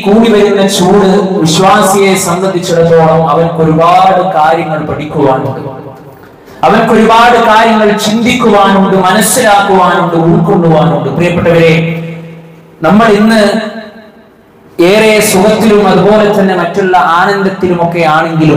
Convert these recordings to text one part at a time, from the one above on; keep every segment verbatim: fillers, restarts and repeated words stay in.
കൂടി വരുന്ന ചൂട് വിശ്വാസിയെ സംബന്ധിച്ചിടത്തോളം അവർക്ക് ഒരുപാട് കാര്യങ്ങൾ പഠിക്കുവാനുണ്ട്, അവർക്ക് ഒരുപാട് കാര്യങ്ങൾ ചിന്തിക്കുവാനുണ്ട്, മനസ്സിലാക്കുവാനുണ്ട്, ഉൾക്കൊള്ളുവാനുണ്ട്. പ്രിയപ്പെട്ടവരെ, നമ്മൾ ഇന്ന് ഏറെ സുഖത്തിലും അതുപോലെ തന്നെ മറ്റുള്ള ആനന്ദത്തിലുമൊക്കെ ആണെങ്കിലും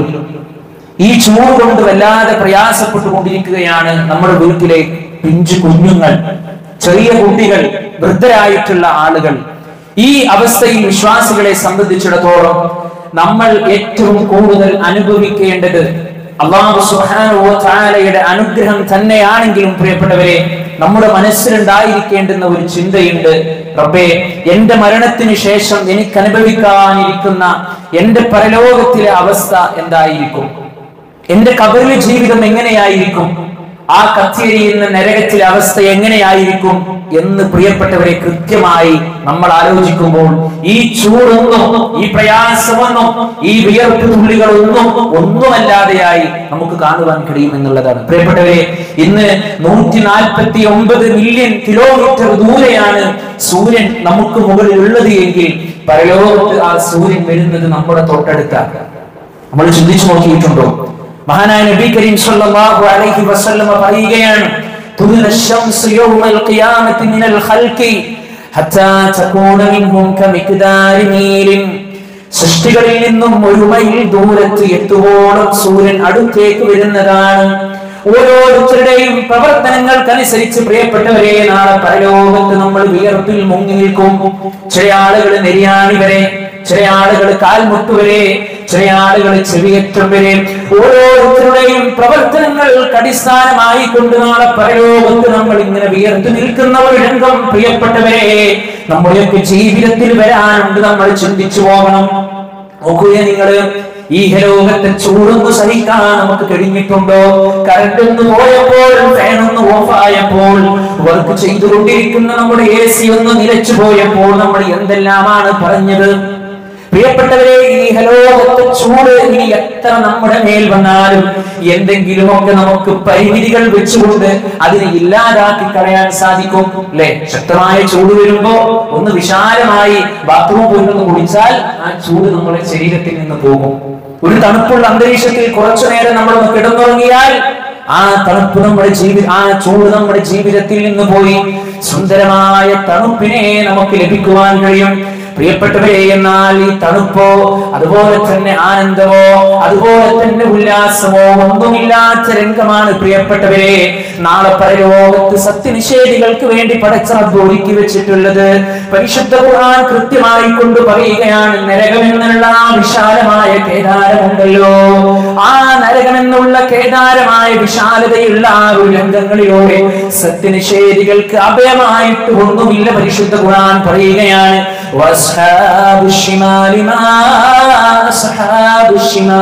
ഈ ചൂട് കൊണ്ട് വല്ലാതെ പ്രയാസപ്പെട്ടുകൊണ്ടിരിക്കുകയാണ് നമ്മുടെ വീട്ടിലെ പിഞ്ചു കുഞ്ഞുങ്ങൾ, ചെറിയ കുട്ടികൾ, വൃദ്ധരായിട്ടുള്ള ആളുകൾ. ഈ അവസ്ഥയിൽ വിശ്വാസികളെ സംബന്ധിച്ചിടത്തോളം നമ്മൾ ഏറ്റവും കൂടുതൽ അനുഭവിക്കേണ്ടത് അല്ലാഹു സുബ്ഹാനഹു വ തആലയുടെ അനുഗ്രഹം തന്നെയാണെങ്കിലും പ്രിയപ്പെട്ടവരെ, നമ്മുടെ മനസ്സിലുണ്ടായിരിക്കേണ്ടുന്ന ഒരു ചിന്തയുണ്ട്. റബ്ബേ, എന്റെ മരണത്തിന് ശേഷം എനിക്ക് അനുഭവിക്കാനിരിക്കുന്ന എന്റെ പരലോകത്തിലെ അവസ്ഥ എന്തായിരിക്കും? എന്റെ ഖബറിലെ ജീവിതം എങ്ങനെയായിരിക്കും? ആ കത്തിയെരിയുന്ന നരകത്തിലെ അവസ്ഥ എങ്ങനെയായിരിക്കും എന്ന് പ്രിയപ്പെട്ടവരെ കൃത്യമായി നമ്മൾ ആലോചിക്കുമ്പോൾ ഈ ചൂടൊന്നും, ഈ പ്രയാസമൊന്നും, ഈ വിയർപ്പ് തുള്ളികളൊന്നും ഒന്നുമല്ലാതെയായി നമുക്ക് കാണുവാൻ കഴിയും എന്നുള്ളതാണ്. പ്രിയപ്പെട്ടവരെ, ഇന്ന് നൂറ്റി നാൽപ്പത്തി ഒമ്പത് മില്യൺ കിലോമീറ്റർ ദൂരെയാണ് സൂര്യൻ നമുക്ക് മുകളിൽ ഉള്ളത് എങ്കിൽ പരലോകത്ത് ആ സൂര്യൻ വരുന്നത് നമ്മുടെ തൊട്ടടുത്താണ്. നമ്മൾ ചിന്തിച്ചു നോക്കിയിട്ടുണ്ടോ? മഹാനായ നബി കരീം സല്ലല്ലാഹു അലൈഹി വസല്ലം പറയുകയാണ്, തുദ്ന ശംസു യൗമൽ ഖിയാമത്തി മിനൽ ഖൽഖി ഹത്താ തകൂന മിൻഹും കമിഖ്ദാരി മീലിൻ. സൃഷ്ടികളിൽ നിന്നും ഒരു മൈൽ ദൂരത്ത് എത്തുവോളം സൂര്യൻ അടുത്തേക്ക് വരുന്നതാണ്. ഓരോരുത്തരുടെയും പ്രവർത്തനങ്ങൾക്കനുസരിച്ച് പ്രിയപ്പെട്ടവരെ നാളെ പരലോകത്ത് നമ്മൾ വിയർപ്പിൽ മുങ്ങി നിൽക്കും. ചില ആളുകൾ നെരിയാണി വരെ, ചില ആളുകൾ കാൽമുട്ട് വരെ, ചില ആളുകൾ ചെവിയറ്റം വരെ. ഓരോരുത്തരുടെയും പ്രവർത്തനങ്ങൾക്ക് അടിസ്ഥാനമായി കൊണ്ട് നാളെ പരലോകത്ത് നമ്മൾ ഇങ്ങനെ വിയർത്ത് നിൽക്കുന്ന ഒരു രംഗം പ്രിയപ്പെട്ടവരെ നമ്മുടെയൊക്കെ ജീവിതത്തിൽ വരാനുണ്ട്. നമ്മൾ ചിന്തിച്ചു പോകണം. നോക്കുക, നിങ്ങള് ഈ ലോകത്തെ ചൂടൊന്ന് സഹിക്കാൻ നമുക്ക് കഴിഞ്ഞിട്ടുണ്ടോ? കറണ്ട് ഒന്ന് പോയപ്പോൾ, ഫാൻ ഒന്ന് ഓഫ് ആയപ്പോൾ, വർക്ക് ചെയ്തുകൊണ്ടിരിക്കുന്ന നമ്മുടെ എ സി ഒന്ന് നിലച്ചു പോയപ്പോൾ നമ്മൾ എന്തെല്ലാമാണ് പറഞ്ഞത്? പ്രിയപ്പെട്ടവരെ, ഈ ലോകത്തെ ചൂട് ഇനി എത്ര നമ്മുടെ മേൽ വന്നാലും എന്തെങ്കിലുമൊക്കെ നമുക്ക് പരിമിതികൾ വെച്ചുകൊണ്ട് അതിനെ ഇല്ലാതാക്കി കളയാൻ സാധിക്കും, അല്ലെ? ശക്തമായ ചൂട് വരുമ്പോ ഒന്ന് വിശാലമായി ബാത്റൂം പോയി ഒന്ന് കുടിച്ചാൽ ആ ചൂട് നമ്മുടെ ശരീരത്തിൽ നിന്ന് പോകും. ഒരു തണുപ്പുള്ള അന്തരീക്ഷത്തിൽ കുറച്ചു നേരം നമ്മൾ കിടന്നുറങ്ങിയാൽ ആ തണുപ്പ് നമ്മുടെ ജീവിത ആ ചൂട് നമ്മുടെ ജീവിതത്തിൽ നിന്ന് പോയി സുന്ദരമായ തണുപ്പിനെ നമുക്ക് ലഭിക്കുവാൻ കഴിയും. പ്രിയപ്പെട്ടവരെ, എന്നാൽ ഈ തണുപ്പോ അതുപോലെ തന്നെ ആനന്ദമോ അതുപോലെ തന്നെ ഉല്ലാസമോ ഒന്നുമില്ലാത്ത രംഗമാണ് പ്രിയപ്പെട്ടവരെ നാളെ പരലോകത്ത് സത്യനിഷേധികൾക്ക് വേണ്ടി പടച്ച റബ്ബ് ഒരുക്കി വെച്ചിട്ടുള്ളത്. പരിശുദ്ധ ഖുർആൻ കൃത്യമായി കൊണ്ട് പറയുകയാണ്, നരകമെന്നുള്ള ആ വിശാലമായ കേദാരമുണ്ടല്ലോ, ആ നരകമെന്നുള്ള കേദാരമായ വിശാലതയുള്ള ആ ഒരു രംഗങ്ങളിലൂടെ സത്യനിഷേധികൾക്ക് അഭയമായിട്ട് ഒന്നുമില്ല. പരിശുദ്ധ ഖുർആൻ പറയുകയാണ്, വസ്ഹാബു ശിമാലി മാ അസ്ഹാബു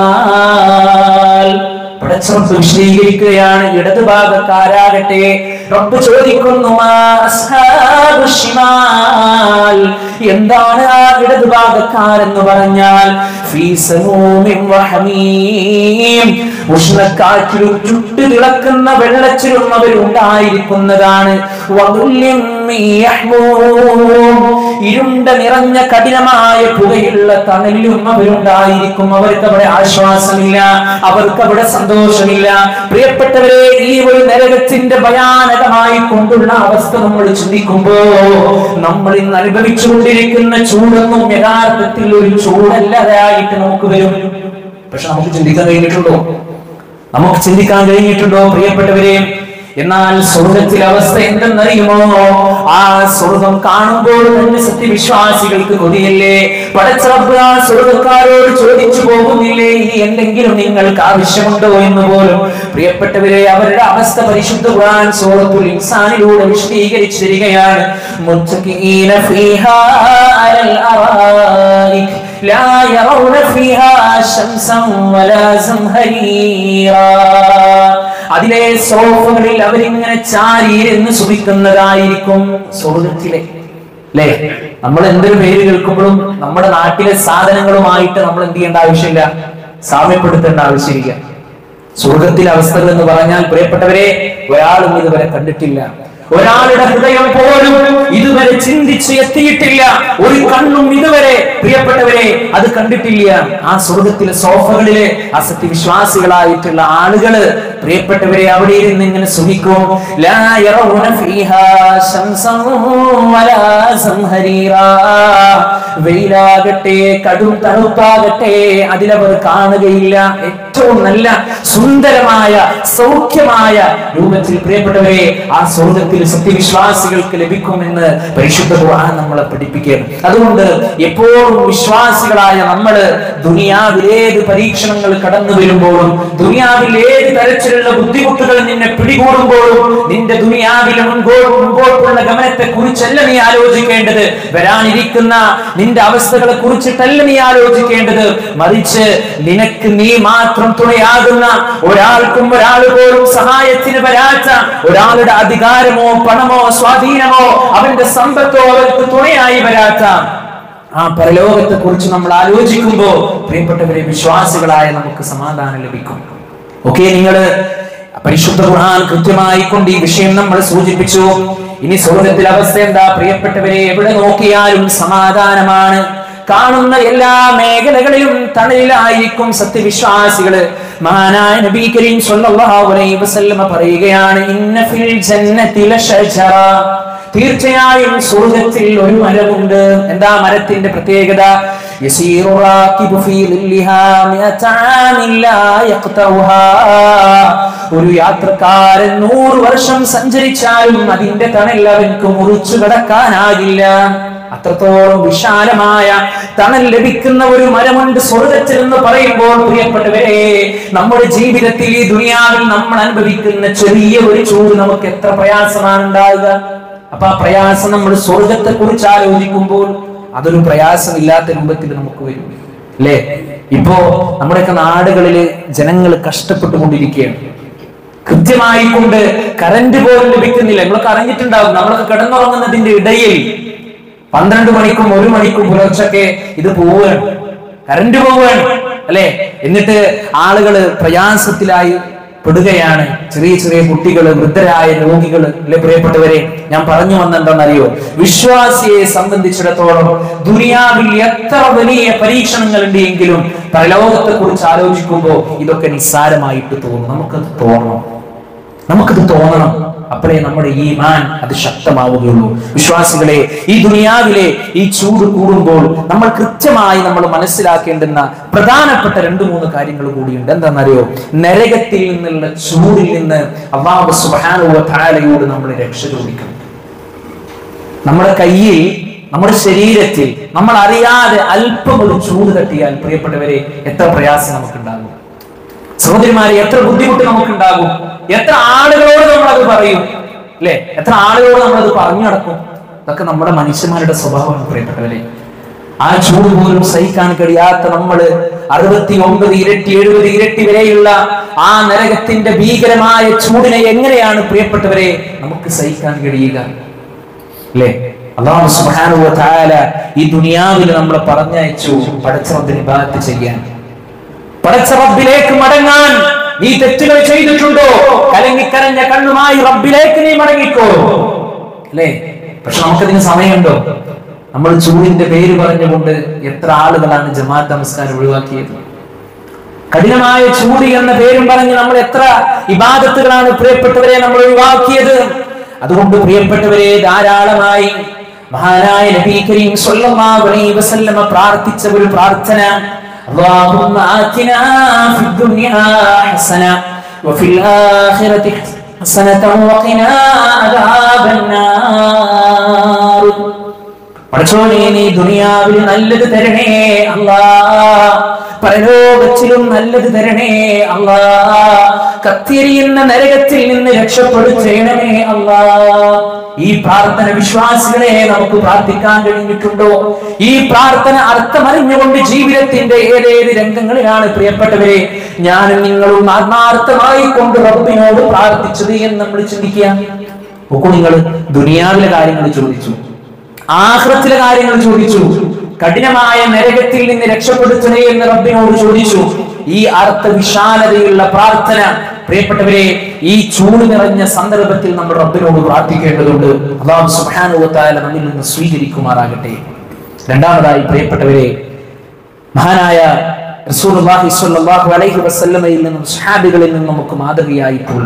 ശിമാൽ. പടച്ചറബ്ബ് വിശദീകരിക്കുകയാണ്, ഇടത് ഭാഗക്കാരാകട്ടെ. റബ്ബ് ചോദിക്കുന്നു, മാ അസ്ഹാബു ശിമാൽ, എന്താണ് ആ ഇടത് ഭാഗക്കാരെന്ന് പറഞ്ഞാൽ ഫീ സമൂമിൻ വഹമീം, ഉഷ്ണക്കാറ്റിലും ചുട്ടു തിളക്കുന്ന വെള്ളച്ചിലും അവരുണ്ടായിരിക്കുന്നതാണ്. വദുല്ലിൻ മിൻ യഹ്മൂം, ഇരുണ്ട നിറഞ്ഞ കഠിനമായ പുകയുള്ള തണലിലും അവരുണ്ടായിരിക്കും. അവർക്ക് അവിടെ ആശ്വാസമില്ല, അവർക്ക് അവിടെ സന്തോഷമില്ല. പ്രിയപ്പെട്ടവരെ, ഈ ഒരു നരകത്തിന്റെ ഭയാനകമായി കൊണ്ടുള്ള അവസ്ഥ നമ്മൾ ചിന്തിക്കുമ്പോ നമ്മൾ ഇന്ന് അനുഭവിച്ചുകൊണ്ടിരിക്കുന്ന ചൂടൊന്നും യഥാർത്ഥത്തിൽ ഒരു ചൂടല്ലാതായിട്ട് നമുക്ക് വരും. പക്ഷെ നമുക്ക് ചിന്തിക്കാൻ കഴിഞ്ഞിട്ടുണ്ടോ? നമുക്ക് ചിന്തിക്കാൻ കഴിഞ്ഞിട്ടുണ്ടോ പ്രിയപ്പെട്ടവരെ? എന്നാൽ സ്വർഗത്തിലെ അവസ്ഥ എന്തെന്നറിയുമോ? ആ സ്വർഗം കാണുമ്പോൾ തന്നെ സത്യവിശ്വാസികൾക്ക് കൊതിയല്ലേ? പടച്ച റബ്ബ് ആ സ്വർഗക്കാരോട് ചോദിച്ചു പോകുന്നില്ലേ, ഇനി എന്തെങ്കിലും നിങ്ങൾക്ക് ആവശ്യമുണ്ടോ എന്ന് പോലും? പ്രിയപ്പെട്ടവരെ, അവരുടെ അവസ്ഥ പരിശുദ്ധ ഖുർആൻ സൂറത്തുൽ ഇൻസാനിലൂടെ വിശദീകരിച്ചു തരികയാണ്. മുത്തഖീന ഫീഹാ അലൽ അറായിക് ലാ യറൗന ഫീഹാ ശംസൻ വലാ സംഹരീറാ. അതിലെ സോഫകളിൽ അവരിങ്ങനെ ചാരിയിരുന്ന് സുഖിക്കുന്നതായിരിക്കും സ്വർഗത്തിലെ, അല്ലേ? നമ്മൾ എന്തൊരു പേര് കേൾക്കുമ്പോഴും നമ്മുടെ നാട്ടിലെ സാധനങ്ങളുമായിട്ട് നമ്മൾ എന്ത് ചെയ്യേണ്ട ആവശ്യമില്ല, സാമ്യപ്പെടുത്തേണ്ട ആവശ്യമില്ല. സ്വർഗത്തിലെ അവസ്ഥകൾ എന്ന് പറഞ്ഞാൽ പ്രിയപ്പെട്ടവരെ ഒരാളും ഇതുവരെ കണ്ടിട്ടില്ല. ഒരാളുടെ ഹൃദയം പോലും ഇതുവരെ ചിന്തിച്ച് എത്തിയിട്ടില്ല, ഒരു കണ്ണും ഇതുവരെ പ്രിയപ്പെട്ടവരെ അത് കണ്ടിട്ടില്ല. ആ സ്വർഗത്തിലെ സോഫകളിലെ ആ സത്യവിശ്വാസികളായിട്ടുള്ള ആളുകള് പ്രിയപ്പെട്ടവരെ അവിടെ ഇരുന്ന് ഇങ്ങനെ സുഖിക്കും. ലാ യറൗന ഫീഹാ ശംസൻ വലാ സംഹരീറാ. വെയിലാകട്ടെ കടും തണുപ്പാകട്ടെ അതിലവർ കാണുകയില്ല. ഏറ്റവും നല്ല സുന്ദരമായ സൗഖ്യമായ രൂപത്തിൽ പ്രിയപ്പെട്ടവരെ ആ സ്വർഗത്തിൽ സത്യവിശ്വാസികൾക്ക് ലഭിക്കുമെന്ന് പരിശുദ്ധ ഖുർആൻ നമ്മളെ പഠിപ്പിക്കുകയാണ്. അതുകൊണ്ട് എപ്പോഴും വിശ്വാസികളായ നമ്മള് ദുനിയാവിൽ ഏത് പരീക്ഷണങ്ങൾ കടന്നു വരുമ്പോഴും, ദുനിയാവിൽ ഏത് തരത്തിലുള്ള ബുദ്ധിമുട്ടുകൾ നിന്നെ പിടികൂടുമ്പോഴും, നിന്റെ ദുനിയാവിലെ മുൻപോട്ടുള്ള ഗമനത്തെ കുറിച്ചല്ല നീ ആലോചിക്കേണ്ടത്, വരാനിരിക്കുന്ന നിന്റെ അവസ്ഥകളെ കുറിച്ചിട്ടല്ല നീ ആലോചിക്കേണ്ടത്. മറിച്ച് നിനക്ക് നീ മാത്രം തുണയാകുന്ന, ഒരാൾക്കും ഒരാൾ പോലും സഹായത്തിന് വരാത്ത, ഒരാളുടെ അധികാരമോ പണമോ സ്വാധീനമോ അവന്റെ സമ്പത്തോ അവർക്ക് തുണയായി വരാത്ത ആ പരലോകത്തെ കുറിച്ച് നമ്മൾ ആലോചിക്കുമ്പോ പ്രിയപ്പെട്ടവരെ വിശ്വാസികളായ നമുക്ക് സമാധാനം ലഭിക്കും. ഓക്കെ, നിങ്ങള് പരിശുദ്ധ ഖുർആൻ കൃത്യമായി കൊണ്ട് ഈ വിഷയം നമ്മൾ സൂചിപ്പിച്ചു. ഇനി സ്വർഗത്തിലെ അവസ്ഥ എന്താ പ്രിയപ്പെട്ടവരെ? എവിടെ നോക്കിയാലും സമാധാനമാണ്. കാണുന്ന എല്ലാ മേഖലകളിലും തണലിലായിരിക്കും സത്യവിശ്വാസികള്. മഹാനായ നബി കരീം സ്വല്ലല്ലാഹു അലൈഹി വസല്ലം പറയുകയാണ്, ഇന്ന ഫിൽ ജന്നതി ലശജറ. തീർച്ചയായും സ്വർഗ്ഗത്തിൽ ഒരു മരമുണ്ട്. എന്താ മരത്തിന്റെ പ്രത്യേകത? യസീറു റാകിബു ഫീ ളില്ലിഹാ മിഅത ആമിൻ ലാ യഖ്തഉഹാ. ഒരു യാത്രക്കാരൻ നൂറ് വർഷം സഞ്ചരിച്ചാലും അതിന്റെ തണൽ അവൻക്ക് മുറിച്ചു കടക്കാനാകില്ല. അത്രത്തോളം വിശാലമായ തണൽ ലഭിക്കുന്ന ഒരു മരമുണ്ട് സ്വർഗ്ഗത്തിൽ എന്ന് പറയുമ്പോൾ പ്രിയപ്പെട്ടവരെ, നമ്മുടെ ജീവിതത്തിൽ ഈ ദുനിയാവിൽ നമ്മൾ അനുഭവിക്കുന്ന ചെറിയ ഒരു ചൂട് നമുക്ക് എത്ര പ്രയാസമാണ് ഉണ്ടാവുക. അപ്പൊ ആ പ്രയാസം നമ്മൾ സ്വർഗത്തെ കുറിച്ച് ആലോചിക്കുമ്പോൾ അതൊരു പ്രയാസമില്ലാത്ത രൂപത്തിൽ നമുക്ക് വരും, അല്ലേ? ഇപ്പോ നമ്മുടെയൊക്കെ നാടുകളില് ജനങ്ങൾ കഷ്ടപ്പെട്ടുകൊണ്ടിരിക്കുകയാണ്. കൃത്യമായി കൊണ്ട് കറന്റ് പോലും ലഭിക്കുന്നില്ല. നമ്മളൊക്കെ അറിഞ്ഞിട്ടുണ്ടാവും, നമ്മളൊക്കെ കിടന്നുറങ്ങുന്നതിന്റെ ഇടയിൽ പന്ത്രണ്ട് മണിക്കും ഒരു മണിക്കും പുലർച്ചൊക്കെ ഇത് പോവുകയാണ്, കറന്റ് പോവുകയാണ്, അല്ലെ? എന്നിട്ട് ആളുകള് പ്രയാസത്തിലായി പെടുകയാണ്. ചെറിയ ചെറിയ കുട്ടികള്, വൃദ്ധരായ രോഗികള്, അല്ലെ? പ്രിയപ്പെട്ടവരെ, ഞാൻ പറഞ്ഞു വന്നെന്താണെന്നറിയോ? വിശ്വാസിയെ സംബന്ധിച്ചിടത്തോളം ദുനിയാവിൽ എത്ര വലിയ പരീക്ഷണങ്ങൾ ഉണ്ട് എങ്കിലും പരലോകത്തെ കുറിച്ച് ആലോചിക്കുമ്പോൾ ഇതൊക്കെ നിസ്സാരമായിട്ട് തോന്നും. നമുക്കത് തോന്നണം, നമുക്കത് തോന്നണം. അപ്പോഴേ നമ്മുടെ ഈമാൻ അത് ശക്തമാവുകയുള്ളൂ. വിശ്വാസികളെ, ഈ ദുനിയാവിലെ ഈ ചൂട് കൂടുമ്പോൾ നമ്മൾ കൃത്യമായി നമ്മൾ മനസ്സിലാക്കേണ്ടുന്ന പ്രധാനപ്പെട്ട രണ്ടു മൂന്ന് കാര്യങ്ങൾ കൂടിയുണ്ട്. എന്താണെന്നറിയോ? നരകത്തിൽ നിന്നുള്ള ചൂടിൽ നിന്ന് അല്ലാഹു സുബ്ഹാനഹു വ തആലയോട് നമ്മൾ രക്ഷ ചോദിക്കണം. നമ്മുടെ കയ്യിൽ, നമ്മുടെ ശരീരത്തിൽ നമ്മൾ അറിയാതെ അല്പം ഒരു ചൂട് തട്ടിയാൽ പ്രിയപ്പെട്ടവരെ എത്ര പ്രയാസം നമുക്കുണ്ടാകും. സഹോദരിമാരെ, എത്ര ബുദ്ധിമുട്ട് നമുക്കുണ്ടാകും. എത്ര ആളുകളോട് നമ്മളത് പറയും, അല്ലെ? എത്ര ആളുകളോട് നമ്മളത് പറഞ്ഞു നടക്കും. ഇതൊക്കെ നമ്മുടെ മനുഷ്യന്മാരുടെ സ്വഭാവമാണ് പ്രിയപ്പെട്ടവരെ. ആ ചൂട് പോലും സഹിക്കാൻ കഴിയാത്ത നമ്മള് അറുപത്തി ഒമ്പത് ഇരട്ടി എഴുപത് ഇരട്ടി വരെയുള്ള ആ നരകത്തിന്റെ ഭീകരമായ ചൂടിനെ എങ്ങനെയാണ് പ്രിയപ്പെട്ടവരെ നമുക്ക് സഹിക്കാൻ കഴിയുക, അല്ലെ? അല്ലാഹു സുബ്ഹാനഹു വ തആല ഈ ദുനിയാവിൽ നമ്മളെ പറഞ്ഞയച്ചു പടച്ചറബ്ബിനെ ഇബാദത്ത് ചെയ്യാൻ, പടച്ച റബ്ബിലേക്ക് മടങ്ങാൻ. നീ തെറ്റുകൾ ചെയ്തിട്ടുണ്ടോ? കലങ്ങിക്കരഞ്ഞ കണ്ണുമായി റബ്ബിലേക്ക് നീ മടങ്ങിക്കോ, അല്ലേ? പക്ഷെ നമുക്കതിന് സമയമുണ്ടോ? നമ്മൾ ചൂടിന്റെ പേര് പറഞ്ഞുകൊണ്ട് എത്ര ആളുകളാണ് ജമാഅത്ത് നമസ്കാരം ഒഴിവാക്കിയത്? കഠിനമായ ചൂട് എന്ന പേരും പറഞ്ഞ് നമ്മൾ എത്ര ഇബാദത്തുകളാണ് പ്രിയപ്പെട്ടവരെ നമ്മൾ ഒഴിവാക്കിയത്? അതുകൊണ്ട് പ്രിയപ്പെട്ടവരെ, ധാരാളമായി മഹാനായ നബി കരീം സ്വല്ലല്ലാഹു അലൈഹി വസല്ലം പ്രാർത്ഥിച്ച ഒരു പ്രാർത്ഥന, اللهم آتنا في الدنيا حسنة وفي الآخرة حسنة وقنا عذاب النار. പടച്ചോനേ, നീ ദുനിയാവിൽ നല്ലത് തരണേ അല്ലാഹ്, പരലോകത്തിലും നല്ലത് തരണേ അല്ലാഹ്, കത്തിയെരിയുന്ന നരകത്തിൽ നിന്ന് രക്ഷപ്പെടുത്തേണമേ അല്ലാഹ്. ഈ പ്രാർത്ഥന വിശ്വാസികളെ നമുക്ക് പ്രാർത്ഥിക്കാൻ കഴിഞ്ഞിട്ടുണ്ടോ? ഈ പ്രാർത്ഥന അർത്ഥമറിഞ്ഞുകൊണ്ട് ജീവിതത്തിന്റെ ഏതേത് രംഗങ്ങളിലാണ് പ്രിയപ്പെട്ടവരെ ഞാനും നിങ്ങളും ആത്മാർത്ഥമായി കൊണ്ട് റബ്ബിനോട് പ്രാർത്ഥിച്ചത് എന്ന് നമ്മൾ ചിന്തിക്കുക. നോക്കൂ, നിങ്ങൾ ദുനിയാവിലെ കാര്യങ്ങൾ ചോദിച്ചു, ആഖിറത്തിലെ കാര്യങ്ങൾ ചോദിച്ചു, കഠിനമായ നരകത്തിൽ നിന്ന് രക്ഷപ്പെടുത്തണേ എന്ന് റബ്ബിനോട് ചോദിച്ചു. ഈ അർത്ഥ വിശാലതയുള്ള പ്രാർത്ഥന പ്രിയപ്പെട്ടവരെ, ഈ ചൂട് നിറഞ്ഞ സന്ദർഭത്തിൽ നമ്മൾ റബ്ബിനോട് പ്രാർത്ഥിക്കേണ്ടതുണ്ട്. അല്ലാഹു സുബ്ഹാനഹു വ തആല നമ്മിൽ നിന്ന് സ്വീകരിക്കുമാറാകട്ടെ. രണ്ടാമതായി പ്രിയപ്പെട്ടവരെ, മഹാനായ റസൂലുള്ളാഹി സ്വല്ലല്ലാഹു അലൈഹി വസല്ലമയിൽ നിന്നും സ്വഹാബികളിൽ നിന്നും നമുക്ക് മാതൃകയായിട്ടുള്ള,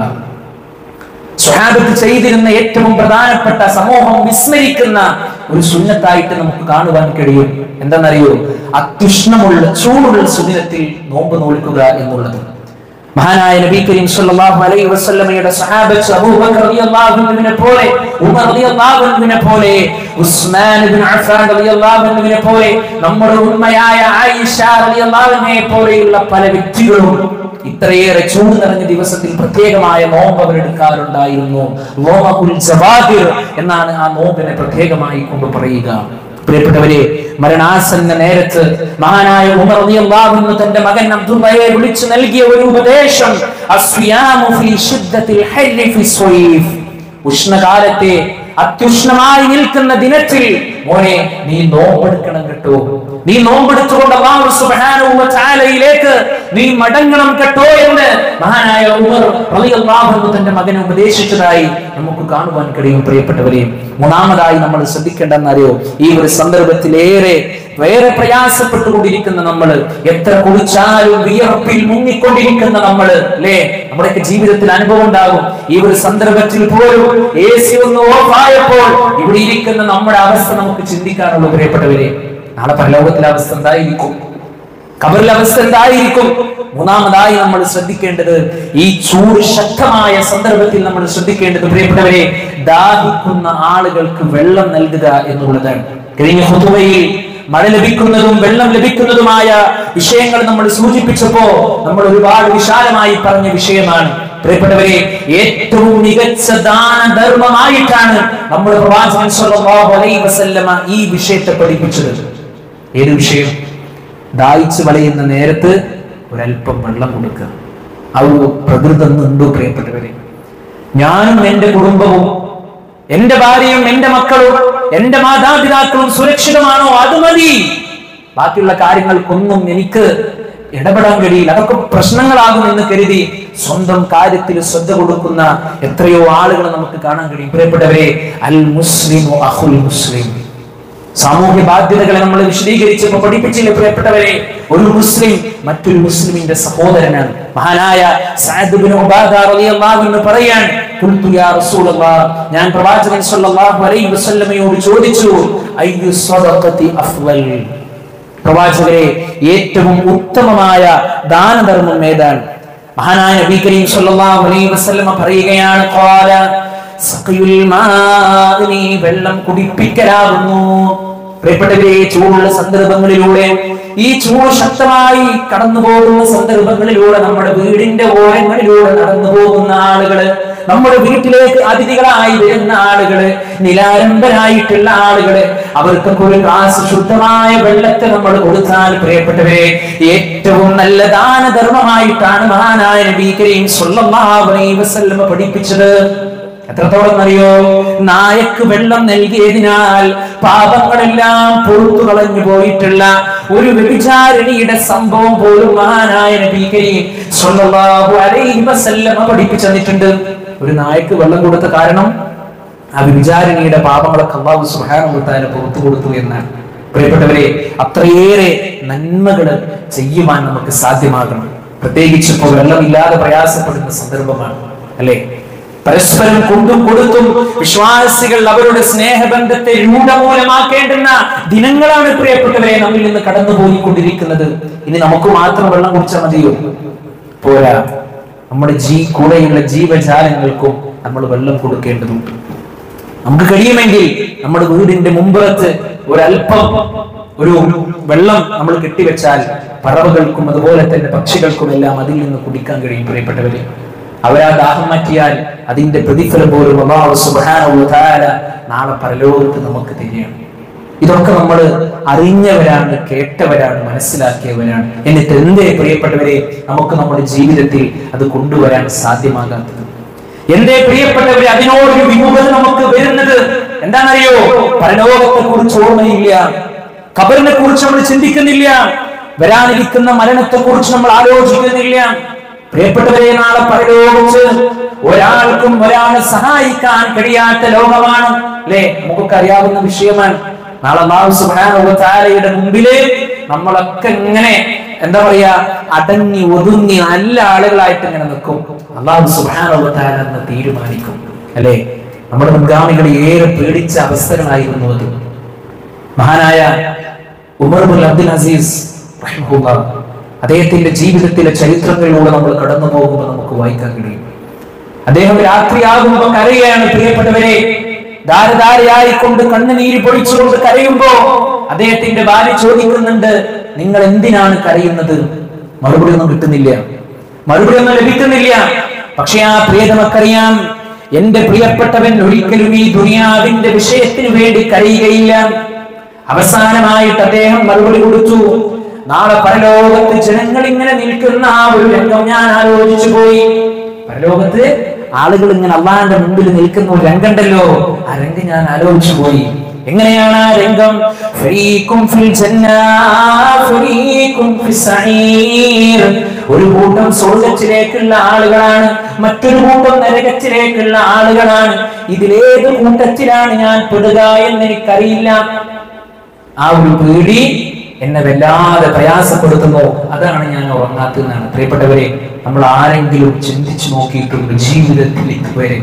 സ്വഹാബത്ത് ചെയ്തിരുന്ന ഏറ്റവും പ്രധാനപ്പെട്ട, സമൂഹം വിസ്മരിക്കുന്ന ഒരു സുന്നത്തായിട്ട് നമുക്ക് കാണുവാൻ കഴിയും. എന്താണെന്നറിയോ? അത്യുഷ്ണമുള്ള ചൂടുള്ള സുദിനത്തിൽ നോമ്പ് നോൽക്കുക എന്നുള്ളത്. മഹാനായ നബി കരീം സല്ലല്ലാഹു അലൈഹി വസല്ലമയുടെ സ്വഹാബത്ത് അബൂബക്കർ റളിയല്ലാഹു അൻഹുവിനെ പോലെ, ഉമർ റളിയല്ലാഹു അൻഹുവിനെ പോലെ, ഉസ്മാൻ ഇബ്നു അഫ്ഫാൻ റളിയല്ലാഹു അൻഹുവിനെ പോലെ, നമ്മുടെ ഉമ്മയായ ആയിഷ റളിയല്ലാഹു അൻഹയെ പോലെയുള്ള പല വ്യക്തികളും ഇത്രയേറെ ചൂട് നിറഞ്ഞ ദിവസത്തിൽ പ്രത്യേകമായ നോമ്പ് അവരെടുക്കാറുണ്ടായിരുന്നു. ലോമഉൽ ജവാഹിർ എന്നാണ് ആ നോമ്പിനെ പ്രത്യേകമായി കൊണ്ട് പറയുക. പ്രിയപ്പെട്ടവരെ, മരണാസന്ന നേരത്ത് മഹാനായ ഉമർ റളിയല്ലാഹു അൻഹു തന്റെ മകൻ അബ്ദുള്ളയെ വിളിച്ചു നൽകിയ ഒരു ഉപദേശം, അസ്വിയാമു ഫീ ശിദ്ദത്തിൽ ഹർരി ഫീ സ്വൈഫ്. ഉഷ്ണകാലത്തെ അത്യുഷ്ണമായി നിൽക്കുന്ന ദിനത്തിൽ മോനെ നീ നോമ്പെടുക്കണം കേട്ടോ. നീ നോമ്പെടുത്തുകൊണ്ട് അല്ലാഹു സുബ്ഹാനഹു വ തആലയിലേക്ക് നീ മടങ്ങണം കേട്ടോ എന്ന് മഹാനായ ഉമർ റളിയല്ലാഹു അൻഹു തന്റെ മകനെ ഉപദേശിച്ചതായി നമുക്ക് കാണുവാൻ കഴിയും. പ്രിയപ്പെട്ടവരെ, മൂന്നാമതായി നമ്മൾ ശ്രദ്ധിക്കേണ്ടെന്നറിയോ? ഈ ഒരു സന്ദർഭത്തിലേറെ വേറെ പ്രയാസപ്പെട്ടുകൊണ്ടിരിക്കുന്ന നമ്മൾ, എത്ര കുളിച്ചാലും വിയർപ്പിൽ മുങ്ങിക്കൊണ്ടിരിക്കുന്ന നമ്മൾ, അല്ലേ? നമ്മുടെയൊക്കെ ജീവിതത്തിൽ അനുഭവം ഉണ്ടാകും. ഈ ഒരു സന്ദർഭത്തിൽ പോലും എ സി ഒന്ന് ഓഫായപ്പോൾ ഇവിടെ ഇരിക്കുന്ന നമ്മുടെ അവസ്ഥ നമുക്ക് ചിന്തിക്കാനുള്ളൂ. പ്രിയപ്പെട്ടവരെ, നാളെ പരലോകത്തിലെ അവസ്ഥ എന്തായിരിക്കും? ഖബറിലെ അവസ്ഥ എന്തായിരിക്കും? മൂന്നാമതായി നമ്മൾ ശ്രദ്ധിക്കേണ്ടത്, ഈ ചൂട് ശക്തമായ സന്ദർഭത്തിൽ നമ്മൾ ശ്രദ്ധിക്കേണ്ടത് പ്രിയപ്പെട്ടവരെ, ദാഹിക്കുന്ന ആളുകൾക്ക് വെള്ളം നൽകുക എന്നുള്ളതാണ്. കഴിഞ്ഞ ഖുതുബയിൽ മഴ ലഭിക്കുന്നതും വെള്ളം ലഭിക്കുന്നതുമായ വിഷയങ്ങൾ നമ്മൾ സൂചിപ്പിച്ചപ്പോ നമ്മൾ ഒരുപാട് വിശാലമായി പറഞ്ഞ വിഷയമാണ്. പ്രിയപ്പെട്ടവരെ, ഏറ്റവും മികച്ച ദാനധർമ്മമായിട്ടാണ് നമ്മുടെ പ്രവാചകൻ സ്വല്ലല്ലാഹു അലൈഹി വസല്ലമ ഈ വിഷയത്തെ പഠിപ്പിച്ചത്. ഏത് വിഷയം? ദാഹിച്ചു വലയുന്ന നേരത്ത് ഒരല്പം വെള്ളം കൊടുക്കുക. ആ ഒരു പ്രകൃതം ഉണ്ടോ പ്രിയപ്പെട്ടവരെ? ഞാനും എന്റെ കുടുംബവും, എന്റെ ഭാര്യയും എന്റെ മക്കളും എന്റെ മാതാപിതാക്കളും സുരക്ഷിതമാണോ? അത് മതി. ബാക്കിയുള്ള കാര്യങ്ങൾക്കൊന്നും എനിക്ക് ഇടപെടാൻ കഴിയില്ല, അതൊക്കെ പ്രശ്നങ്ങളാകും എന്ന് കരുതി സ്വന്തം കാര്യത്തിൽ ശ്രദ്ധ കൊടുക്കുന്ന എത്രയോ ആളുകൾ നമുക്ക് കാണാൻ കഴിയും. പ്രിയപ്പെട്ടവരെ, അൽ മുസ്ലിമു അഖുൽ മുസ്ലിം. സാമൂഹ്യ ബാധ്യതകളെ നമ്മൾ വിശദീകരിച്ചപ്പോൾ പഠിപ്പിച്ചില്ലേ പ്രിയപ്പെട്ടവരെ? ഒരു മുസ്ലിം മറ്റൊരു മുസ്ലിമിന്റെ സഹോദരനാണ്. മഹാനായ സഅദ് ഇബ്നു ഉബാദ റളിയല്ലാഹു അൻഹു പറയാൻ, ഖുൽതു യാ റസൂലല്ലാഹ്, ഞാൻ പ്രവാചകൻ സ്വല്ലല്ലാഹു അലൈഹി വസല്ലമയോട് ചോദിച്ചു, അയ്യു സ്വദഖതി അഫ്ളൽ, പ്രവാചകരെ ഏറ്റവും ഉത്തമമായ ദാനധർമ്മം ഏതാണ്? മഹാനായ നബി കരീം സ്വല്ലല്ലാഹു അലൈഹി വസല്ലമ പറയുകയാണ്, ഖാല സഖിയുൽ മാഇ, വെള്ളം കുടിപ്പിക്കലാകുന്നു. പ്രിയപ്പെട്ടവരെ, ചൂടുള്ള സന്ദർഭങ്ങളിലൂടെ, ഈ ചൂട് ശക്തമായി കടന്നു പോകുന്ന സന്ദർഭങ്ങളിലൂടെ നമ്മുടെ വീടിന്റെ ഓരങ്ങളിലൂടെ നടന്നു പോകുന്ന ആളുകള്, നമ്മുടെ വീട്ടിലേക്ക് അതിഥികളായി വരുന്ന ആളുകള്, നിലാരംഭരായിട്ടുള്ള ആളുകള്, അവർക്കൊക്കെ ഒരു ഗ്ലാസ് ശുദ്ധമായ വെള്ളത്തെ നമ്മൾ കൊടുത്താൽ പ്രിയപ്പെട്ടവരെ, ഏറ്റവും നല്ല ദാനധർമ്മമായിട്ടാണ് മഹാനായ നബി കരീം സ്വല്ലല്ലാഹു അലൈഹി വസല്ലമ പഠിപ്പിച്ചത്. എത്രത്തോളം അറിയോ? നായക്ക് വെള്ളം നൽകിയതിനാൽ പാപങ്ങളെല്ലാം പുറത്തു കളഞ്ഞു പോയിട്ടുള്ള ഒരു വ്യഭിചാരിണിയുടെ സംഭവം പോലും മഹാനായ നബി കരീം സ്വല്ലല്ലാഹു അലൈഹി വസല്ലമ പഠിപ്പിച്ചു തന്നിട്ടുണ്ട്. ഒരു നായക്ക് വെള്ളം കൊടുത്ത കാരണം ആ വ്യഭിചാരിണിയുടെ പാപങ്ങളൊക്കെ അല്ലാഹു സുബ്ഹാനഹു വ തആല പുറത്തു കൊടുത്തു എന്നാണ്. പ്രിയപ്പെട്ടവരെ, അത്രയേറെ നന്മകൾ ചെയ്യുവാൻ നമുക്ക് സാധ്യമാകണം. പ്രത്യേകിച്ച് ഇപ്പോൾ വെള്ളമില്ലാതെ പ്രയാസപ്പെടുന്ന സന്ദർഭമാണ്, അല്ലെ? പരസ്പരം കൊണ്ടും കൊടുത്തും വിശ്വാസികൾ അവരുടെ സ്നേഹബന്ധത്തെ രൂഢമൂലമാക്കേണ്ടുന്ന ദിനങ്ങളാണ് പ്രിയപ്പെട്ടവരെ നമ്മിൽ നിന്ന് കടന്നു പോയിക്കൊണ്ടിരിക്കുന്നത്. ഇനി നമുക്ക് മാത്രം വെള്ളം കുടിച്ചാൽ മതിയോ? പോരാ, നമ്മുടെ ജീ കൂടെയുള്ള ജീവജാലങ്ങൾക്കും നമ്മൾ വെള്ളം കൊടുക്കേണ്ടതുണ്ട്. നമുക്ക് കഴിയുമെങ്കിൽ നമ്മുടെ വീടിന്റെ മുമ്പത്ത് ഒരല്പം ഒരു വെള്ളം നമ്മൾ കെട്ടിവെച്ചാൽ പറവകൾക്കും അതുപോലെ തന്നെ പക്ഷികൾക്കും എല്ലാം അതിൽ നിന്ന് കുടിക്കാൻ കഴിയും. പ്രിയപ്പെട്ടവരെ, അവരാ ദാഹം മാറ്റിയാൽ അതിന്റെ പ്രതിഫലം പോലും അല്ലാഹു സുബ്ഹാനഹു വ തആല നാളെ പരലോകത്ത് നമുക്ക് തരികയാണ്. ഇതൊക്കെ നമ്മൾ അറിഞ്ഞവരാണ്, കേട്ടവരാണ്, മനസ്സിലാക്കിയവരാണ്. എന്നിട്ട് എന്തേ പ്രിയപ്പെട്ടവരെ നമുക്ക് നമ്മുടെ ജീവിതത്തിൽ അത് കൊണ്ടുവരാൻ സാധ്യമാകാത്തത്? എന്തേ പ്രിയപ്പെട്ടവരെ അതിനോടൊരു വിമുഖത നമുക്ക് വരുന്നത്? എന്താണെന്നറിയോ? പരലോകത്തെ കുറിച്ച് ഓർമ്മയില്ല, ഖബറിനെ കുറിച്ച് നമ്മൾ ചിന്തിക്കുന്നില്ല, വരാനിരിക്കുന്ന മരണത്തെ കുറിച്ച് നമ്മൾ ആലോചിക്കുന്നില്ല. പ്രിയപ്പെട്ടവരെ, നാളെ പരലോകത്ത് ഒരാൾക്കും ഒരാളെ സഹായിക്കാൻ കഴിയാത്ത ലോകമാണ് അല്ലെ? നമുക്കൊക്കെ അറിയാവുന്ന വിഷയമാണ്. നാളെ അല്ലാഹു സുബ്ഹാനഹു വ തആലയുടെ മുമ്പില് നമ്മളൊക്കെ ഇങ്ങനെ എന്താ പറയാ അടങ്ങി ഒതുങ്ങി നല്ല ആളുകളായിട്ട് ഇങ്ങനെ നിൽക്കും. അല്ലാഹു സുബ്ഹാനഹു വ തആല എന്ന് തീരുമാനിക്കും അല്ലെ? നമ്മുടെ മുൻഗാമികൾ ഏറെ പേടിച്ച അവസ്ഥകളായിരുന്നു അത്. മഹാനായ ഉമർ ഇബ്നുൽ അബ്ദുൽ അസീസ് റഹിമഹുല്ലാഹ്, അദ്ദേഹത്തിന്റെ ജീവിതത്തിലെ ചരിത്രങ്ങളിലൂടെ നമ്മൾ കടന്നു പോകുമ്പോൾ നമുക്ക് വായിക്കാൻ കഴിയും. അദ്ദേഹം രാത്രിയാകുമ്പോൾ കരയാണ്. പ്രിയപ്പെട്ടവരെ, ധാരധാരയായിക്കൊണ്ട് കണ്ണുനീര് പൊഴിച്ചുകൊണ്ട് കരയുമ്പോ അദ്ദേഹത്തിന്റെ ഭാര്യ ചോദിക്കുന്നുണ്ട്, നിങ്ങൾ എന്തിനാണ് കരയുന്നത്? മറുപടി ഒന്നും കിട്ടുന്നില്ല, മറുപടി ഒന്നും ലഭിക്കുന്നില്ല. പക്ഷെ ആ പ്രിയതമക്കറിയാം, എന്റെ പ്രിയപ്പെട്ടവൻ ഒരിക്കലും ഈ ദുനിയാവിന്റെ വിഷയത്തിന് വേണ്ടി കരയുകയില്ല. അവസാനമായിട്ട് അദ്ദേഹം മറുപടി കൊടുത്തു, നാളെ പരലോകത്ത് ജനങ്ങൾ ഇങ്ങനെ നിൽക്കുന്ന ആ ഒരു രംഗം ഞാൻ ആലോചിച്ചു പോയി. പരലോകത്ത് ആളുകൾ ഇങ്ങനെ അള്ളാന്റെ മുമ്പിൽ നിൽക്കുന്ന ഒരു രംഗമുണ്ടല്ലോ, ആ രംഗം ഞാൻ ആലോചിച്ചു പോയി. എങ്ങനെയാണ് ആ രംഗം? ഒരു കൂട്ടം സ്വർഗ്ഗത്തിലേക്കുള്ള ആളുകളാണ്, മറ്റൊരു കൂട്ടം നരകത്തിലേക്കുള്ള ആളുകളാണ്. ഇതിലേത് കൂട്ടത്തിലാണ് ഞാൻ പെടുക എന്ന് എനിക്കറിയില്ല. ആ ഒരു പേടി എന്നെ വല്ലാതെ പ്രയാസപ്പെടുത്തുന്നു. അതാണ് ഞാൻ ഉറങ്ങാത്തതെന്നാണ്. പ്രിയപ്പെട്ടവരെ, നമ്മൾ ആരെങ്കിലും ചിന്തിച്ചു നോക്കിയിട്ടുണ്ട് ജീവിതത്തിൽ ഇതുവരെ?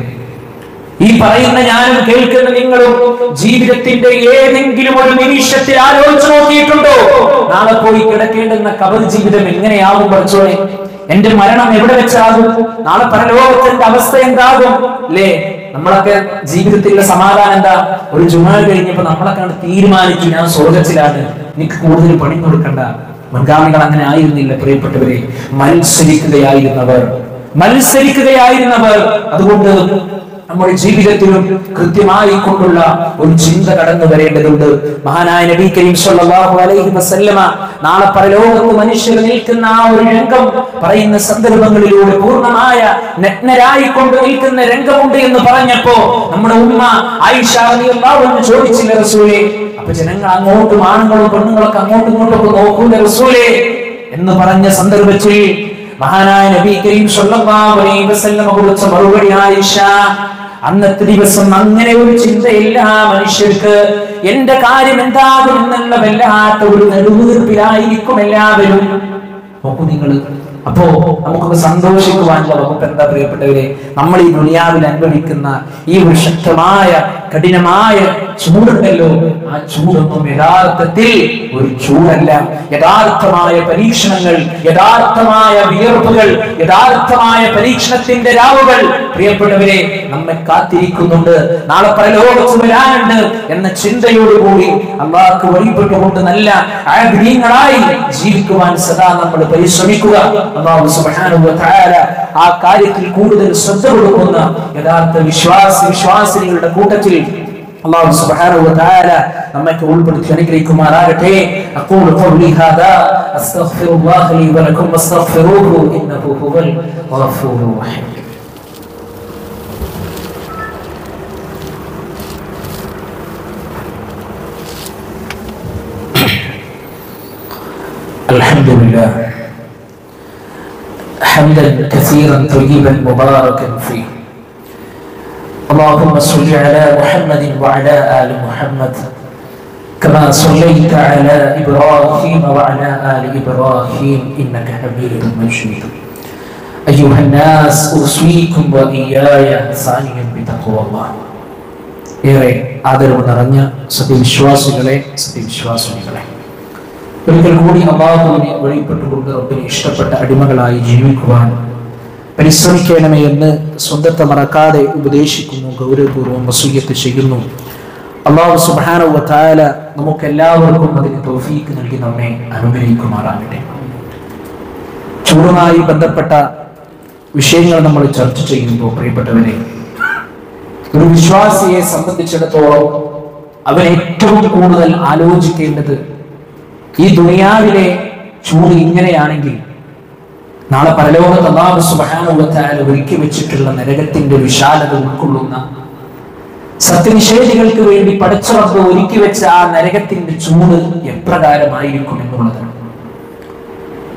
ഈ പറയുന്ന ഞാനും കേൾക്കുന്ന നിങ്ങളും ജീവിതത്തിന്റെ ഏതെങ്കിലും ഒരു നിമിഷത്തിൽ ആലോചിച്ചു നോക്കിയിട്ടുണ്ടോ? നാളെ പോയി കിടക്കേണ്ടുന്ന ഖബർ ജീവിതം എങ്ങനെയാവും? പഠിച്ചോളെ, എന്റെ മരണം എവിടെ വെച്ചാകും? നാളെ പരലോകത്തിന്റെ അവസ്ഥ എന്താകും? അല്ലേ? നമ്മളൊക്കെ ജീവിതത്തിലുള്ള സമാധാനം എന്താ? ഒരു ജുമാ കഴിഞ്ഞപ്പോ നമ്മളൊക്കെ തീരുമാനിച്ചു, ഞാൻ സ്വർഗത്തിലാണ്, എനിക്ക് കൂടുതൽ പണി കൊടുക്കണ്ട. മുൻഗാമികൾ അങ്ങനെ ആയിരുന്നില്ല പ്രിയപ്പെട്ടവരെ. മത്സരിക്കുകയായിരുന്നവർ മത്സരിക്കുകയായിരുന്നവർ അതുകൊണ്ട് നമ്മുടെ ജീവിതത്തിലും കൃത്യമായി കൊണ്ടുള്ള ഒരു ചിന്ത കടന്നു വരേണ്ടതുണ്ട്. മഹാനായ നബി കരീം സ്വല്ലല്ലാഹു അലൈഹി വസല്ലമ നാളെ പരലോകത്ത് മനുഷ്യർ നിൽക്കുന്ന ആ ഒരു രംഗം പറയുന്ന സന്ദർഭങ്ങളിലൂടെ പൂർണ്ണമായ നഗ്നരായി കൊണ്ട് നിൽക്കുന്ന രംഗമുണ്ട് എന്ന് പറഞ്ഞപ്പോ നമ്മുടെ ഉമ്മ ആയിഷ റളിയല്ലാഹു അൻഹ ചോദിച്ചില്ല, റസൂലേ, അപ്പൊ ജനങ്ങൾ അങ്ങോട്ടും ആണുങ്ങളും പെണ്ണുങ്ങളൊക്കെ അങ്ങോട്ടും ഇങ്ങോട്ടൊക്കെ നോക്കൂല റസൂലേ എന്ന് പറഞ്ഞ സന്ദർഭത്തിൽ മഹാനായ നബി കരീം സ്വല്ലല്ലാഹു അലൈഹി വസല്ലമ കൊടുത്ത മറുപടി, ആയിഷ, അന്നത്തെ ദിവസം അങ്ങനെ ഒരു ചിന്തയില്ല മനുഷ്യർക്ക്. എന്റെ കാര്യം എന്താകും എന്നുള്ള വല്ലാത്ത ഒരു നെടുവീർപ്പിലായിരിക്കും എല്ലാവരും. നോക്കൂ നിങ്ങൾ. അപ്പോ നമുക്കൊക്കെ സന്തോഷിക്കുവാനുള്ള വകുപ്പ് എന്താ പ്രിയപ്പെട്ടവരെ? നമ്മൾ ഈ ദുനിയാവിൽ അനുഭവിക്കുന്ന ഈ ഒരു ശക്തമായ കഠിനമായ ചൂടുണ്ടല്ലോ, ആ ചൂടൊന്നും യഥാർത്ഥത്തിൽ ഒരു ചൂടല്ല. യഥാർത്ഥമായ പരീക്ഷണങ്ങൾ, യഥാർത്ഥമായ വിയർപ്പുകൾ, യഥാർത്ഥമായ പരീക്ഷണത്തിന്റെ രാവുകൾ പ്രിയപ്പെട്ടവരെ നമ്മെ കാത്തിരിക്കുന്നുണ്ട്. നാളെ പരലോകത്ത് വരാനുണ്ട് എന്ന ചിന്തയോടുകൂടി അല്ലാഹുവിനെ വഴിപ്പെട്ടുകൊണ്ട് നല്ല ആബിദീങ്ങളായി ജീവിക്കുവാൻ സദാ നമ്മൾ പരിശ്രമിക്കുക. അല്ലാഹു സുബ്ഹാനഹു വ തആല ആ കാര്യത്തിൽ കൂടുതൽ ശ്രദ്ധ കൊടുക്കുന്ന യഥാർത്ഥ വിശ്വാസി വിശ്വാസികളുടെ കൂട്ടത്തിൽ അല്ലാഹു സുബ്ഹാനഹു വ തആല നമ്മെ ഉൾപ്പെടുത്തി അനുഗ്രഹിക്കുമാറാകട്ടെ. അഖൂലു ഖൗലി ഹാദാ അസ്തഗ്ഫിറുല്ലാഹ ലി വ ലക്കും വസ്തഗ്ഫിറൂഹു ഇന്നഹു ഹുവൽ ഗഫൂറുർ റഹീം. അൽഹംദുലില്ലാഹ് حمدا كثيرا طيبا مباركا فيه. اللهم صل على محمد وعلى آل محمد كما صليت على إبراهيم وعلى آل إبراهيم إنك حميد مجيد. أيها الناس أوصيكم وإياي ثانيا بتقوى الله. ഏറെ ആദരവ് നിറഞ്ഞ സത്യവിശ്വാസികളെ സത്യവിശ്വാസിനികളെ, ഒരിക്കൽ കൂടി അല്ലാഹുവിനെ വഴിപ്പെട്ടുകൊണ്ട് റബ്ബിനെ ഇഷ്ടപ്പെട്ട അടിമകളായി ജീവിക്കുവാൻ പരിശ്രമിക്കണമേ എന്ന് സ്വന്തത്തെ മറക്കാതെ ഉപദേശിക്കുന്നു, ഗൗരവപൂർവ്വം വസിയ്യത്ത് ചെയ്യുന്നു. അല്ലാഹു സുബ്ഹാനഹു വ തആല നമുക്കെല്ലാവർക്കും അതിന് തൗഫീഖ് നൽകി നമ്മെ അനുഗ്രഹിക്കുമാറാകട്ടെ. ചൂടുമായി ബന്ധപ്പെട്ട വിഷയങ്ങൾ നമ്മൾ ചർച്ച ചെയ്യുമ്പോൾ പ്രിയപ്പെട്ടവരെ, ഒരു വിശ്വാസിയെ സംബന്ധിച്ചിടത്തോളം അവൻ ഏറ്റവും കൂടുതൽ ആലോചിക്കേണ്ടത് ഈ ദുനിയാവിലെ ചൂട് ഇങ്ങനെയാണെങ്കിൽ നാളെ പരലോകത്ത് അല്ലാഹു സുബ്ഹാനഹു വ തആല ഒരുക്കി വെച്ചിട്ടുള്ള നരകത്തിന്റെ വിശാലത ഉൾക്കൊള്ളുന്ന സത്യനിഷേധികൾക്ക് വേണ്ടി പടച്ച റബ്ബ് ഒരുക്കി വെച്ച ആ നരകത്തിന്റെ ചൂട് എപ്രകാരമായിരിക്കും എന്നുള്ളതാണ്.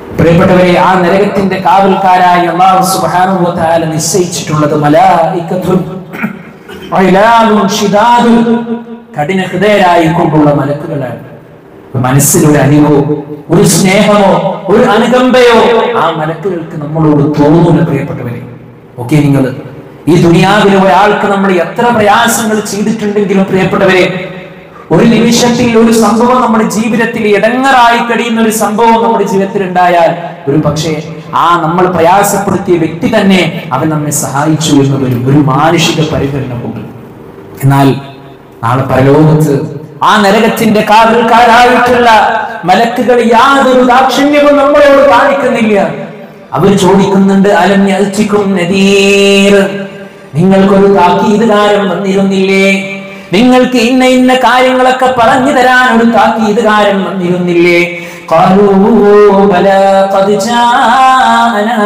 പ്രിയപ്പെട്ടവരെ, ആ നരകത്തിന്റെ കാവൽക്കാരായി അല്ലാഹു സുബ്ഹാനഹു വ തആല നിശ്ചയിച്ചിട്ടുള്ളത് മലായികത്തുൻ ഇലാലുൻ ഷിദാദുൻ, കഠിന ഹൃദയരായി കൊണ്ടുള്ള മലക്കുകളാണ്. മനസ്സിലൊരു അലിവോ ഒരു സ്നേഹമോ ഒരു അനുകമ്പയോ ആ മലക്കുകൾക്ക് നമ്മളോട് തോന്നൂല. പ്രിയപ്പെട്ടവരെ, ഓക്കെ, നിങ്ങൾ ഈ ദുനിയാവിൽ ഒരാൾക്ക് നമ്മൾ എത്ര പ്രയാസങ്ങൾ ചെയ്തിട്ടുണ്ടെങ്കിലും പ്രിയപ്പെട്ടവരെ, ഒരു നിമിഷത്തിൽ ഒരു സംഭവം നമ്മുടെ ജീവിതത്തിൽ ഇടങ്ങറായി കഴിയുന്ന ഒരു സംഭവം നമ്മുടെ ജീവിതത്തിൽ ഉണ്ടായാൽ ഒരു പക്ഷേ ആ നമ്മൾ പ്രയാസപ്പെടുത്തിയ വ്യക്തി തന്നെ അവൻ നമ്മെ സഹായിച്ചു എന്ന് വരും, ഒരു മാനുഷിക പരിഗണന കൊണ്ട്. എന്നാൽ നാളെ പരലോകത്ത് ആ നരകത്തിന്റെ കാവൽക്കാരായിട്ടുള്ള മലക്കുകൾ യാതൊരു ദാക്ഷിണ്യവും നമ്മളോട് കാണിക്കുന്നില്ല. അവർ ചോദിക്കുന്നുണ്ട്, അലം യഅ്തികും നദീർ, നിങ്ങൾക്കൊരു താക്കീതുകാരൻ വന്നിരുന്നില്ലേ? നിങ്ങൾക്ക് ഇന്ന ഇന്ന കാര്യങ്ങളൊക്കെ പറഞ്ഞു തരാൻ ഒരു താക്കീതുകാരൻ വന്നിരുന്നില്ലേ? ഖാലൂ ബലാ ഖദ് ജാഅനാ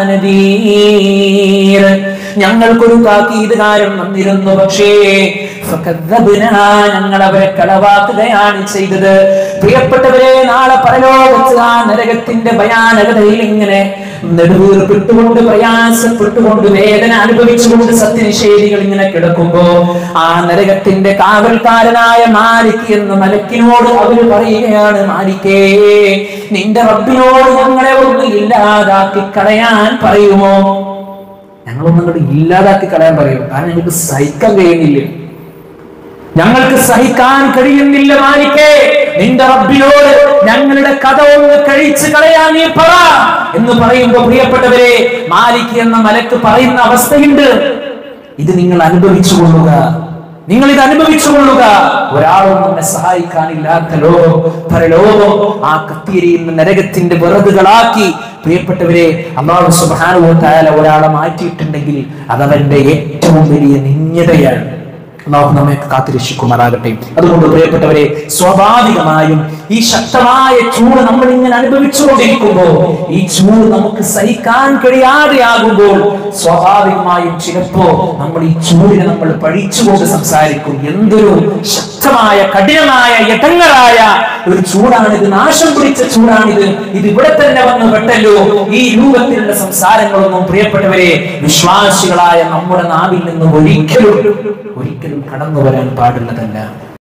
നദീർ, ഞങ്ങൾക്കൊരു താക്കീതുകാരൻ വന്നിരുന്നു, പക്ഷേ ഞങ്ങൾ അവരെ കളവാക്കുകയാണ് ചെയ്തത്. പ്രിയപ്പെട്ടവരെ, നാളെ പരലോകത്ത് ആ നരകത്തിന്റെ ഭയാനകതയിൽ ഇങ്ങനെ നെടുവീർപ്പെട്ടുകൊണ്ട് പ്രയാസപ്പെട്ടുകൊണ്ട് വേദന അനുഭവിച്ചുകൊണ്ട് സത്യനിഷേധികൾ ഇങ്ങനെ കിടക്കുമ്പോ ആ നരകത്തിന്റെ കാവൽക്കാരനായ മാലിക് എന്ന മലക്കിനോട് അവര് പറയുകയാണ്, മാലിക്കേ, നിന്റെ റബ്ബിനോട് ഞങ്ങളെ ഒന്ന് ഇല്ലാതാക്കി കളയാൻ പറയുമോ? ഞങ്ങളൊന്നും അങ്ങോട്ട് ഇല്ലാതാക്കി കളയാൻ പറയും, കാരണം ഞങ്ങൾക്ക് സഹിക്കാൻ കഴിയുന്നില്ല, ഞങ്ങൾക്ക് സഹിക്കാൻ കഴിയുന്നില്ല മാലിക്കേ, നിന്റെ റബ്ബിനോട് ഞങ്ങളുടെ കഥ ഒന്ന് കഴിച്ചു കളയാൻ നീ പറ എന്ന് പറയുമ്പോ പ്രിയപ്പെട്ടവരെ, മാലിക് എന്ന മലക്ക് പറയുന്ന അവസ്ഥയുണ്ട്. ഇത് നിങ്ങൾ അനുഭവിച്ചു കൊള്ളുക, നിങ്ങൾ ഇത് അനുഭവിച്ചു കൊള്ളുക. ഒരാളും നമ്മെ സഹായിക്കാനില്ലാത്ത ലോകം പരലോകം ആ കത്തിയെരിയുന്ന നരകത്തിന്റെ വിറകുകളാക്കി പ്രിയപ്പെട്ടവരെ അല്ലാഹു സുബ്ഹാനഹു വ തആല ഒരാളെ മാറ്റിയിട്ടുണ്ടെങ്കിൽ അതവന്റെ ഏറ്റവും വലിയ നിന്യതയാണ്. അല്ലാഹു നമ്മെ കാത്തുരക്ഷിക്കുമാറാകട്ടെ. അതുകൊണ്ട് പ്രിയപ്പെട്ടവരെ, സ്വാഭാവികമായും ഈ ശക്തമായ ചൂട് നമ്മൾ ഇങ്ങനെ അനുഭവിച്ചുകൊണ്ടിരിക്കുമ്പോൾ, ഈ ചൂട് നമുക്ക് സഹിക്കാൻ കഴിയാതെയാകുമ്പോൾ സ്വാഭാവികമായും ചിലപ്പോ നമ്മൾ ഈ ചൂടിനെ നമ്മൾ പഴിച്ചുകൊണ്ട് സംസാരിക്കും. എന്തൊരു ശക്തമായ കഠിനമായ യഥങ്ങളായ ഒരു ചൂടാണിത്, നാശം പിടിച്ച ചൂടാണിത്, ഇത് ഇവിടെ തന്നെ വന്ന് പെട്ടല്ലോ. ഈ രൂപത്തിലുള്ള സംസാരങ്ങളൊന്നും പ്രിയപ്പെട്ടവരെ വിശ്വാസികളായ നമ്മുടെ നാവിൽ നിന്ന് ഒരിക്കലും ഒരിക്കലും കടന്നു വരാൻ പാടുള്ളതല്ല.